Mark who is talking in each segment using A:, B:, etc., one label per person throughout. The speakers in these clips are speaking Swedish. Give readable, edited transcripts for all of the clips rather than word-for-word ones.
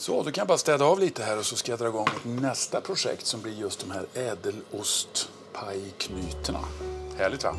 A: Så, då kan jag bara städa av lite här och så ska jag dra igång nästa projekt som blir just de här ädelostpajknytorna. Härligt va?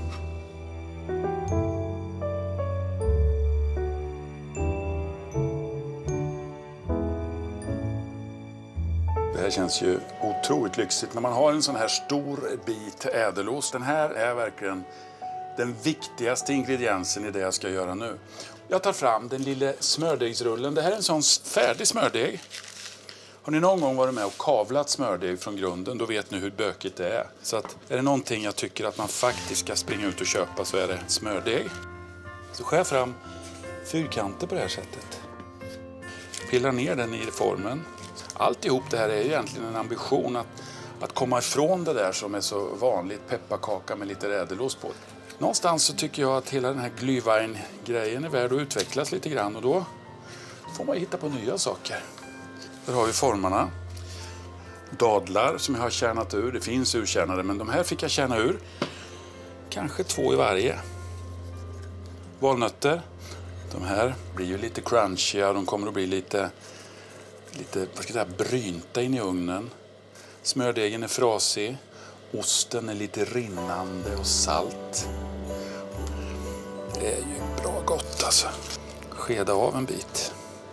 A: Det här känns ju otroligt lyxigt när man har en sån här stor bit ädelost. Den här är verkligen den viktigaste ingrediensen i det jag ska göra nu. Jag tar fram den lilla smördegsrullen. Det här är en sån färdig smördeg. Har ni någon gång varit med och kavlat smördeg från grunden, då vet ni hur bökigt det är. Så att är det någonting jag tycker att man faktiskt ska springa ut och köpa så är det smördeg. Så skär jag fram fyrkanter på det här sättet. Pillar ner den i formen. Alltihop det här är ju egentligen en ambition att komma ifrån det där som är så vanligt, pepparkaka med lite ädelost på. Någonstans så tycker jag att hela den här glühwein-grejen är värd att utvecklas lite grann och då får man hitta på nya saker. Där har vi formarna. Dadlar som jag har kärnat ur, det finns urkärnade men de här fick jag kärna ur. Kanske 2 i varje. Valnötter. De här blir ju lite crunchiga, de kommer att bli lite vad ska jag säga, brynta in i ugnen. Smördegen är frasig. Osten är lite rinnande och salt. Det är ju bra gott alltså. Skeda av en bit.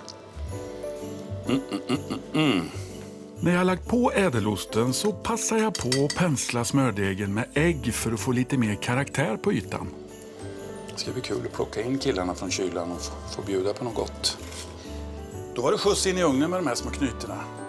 A: När jag har lagt på ädelosten så passar jag på att pensla smördegen med ägg för att få lite mer karaktär på ytan. Det ska bli kul att plocka in killarna från kylan och få bjuda på något gott. Då var det skjuts in i ugnen med de här små knytorna.